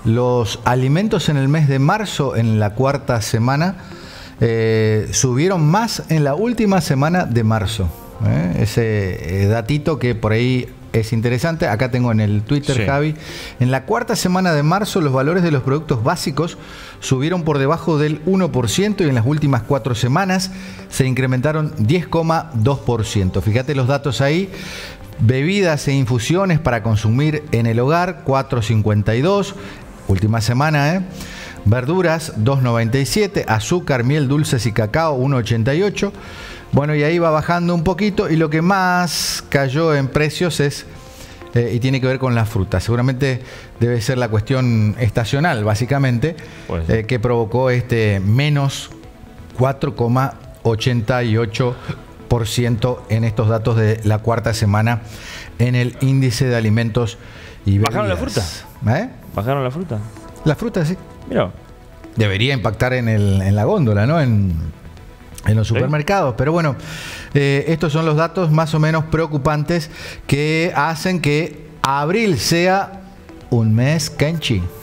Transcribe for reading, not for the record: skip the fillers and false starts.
Los alimentos en el mes de marzo, en la cuarta semana, subieron más en la última semana de marzo. Ese datito que por ahí es interesante. Acá tengo en el Twitter, sí. Javi. En la cuarta semana de marzo, los valores de los productos básicos subieron por debajo del 1% y en las últimas 4 semanas se incrementaron 10,2%. Fíjate los datos ahí. Bebidas e infusiones para consumir en el hogar, 4,52. Última semana, Verduras, 2,97. Azúcar, miel, dulces y cacao, 1,88. Bueno, y ahí va bajando un poquito. Y lo que más cayó en precios es, y tiene que ver con la fruta. Seguramente debe ser la cuestión estacional, básicamente, pues, que provocó este menos 4,88% en estos datos de la cuarta semana en el índice de alimentos y bebidas. ¿Bajaron la fruta? ¿Bajaron la fruta? La fruta, sí. Mirá. Debería impactar en la góndola, ¿no? En los supermercados. Pero bueno, estos son los datos más o menos preocupantes que hacen que abril sea un mes kenchi.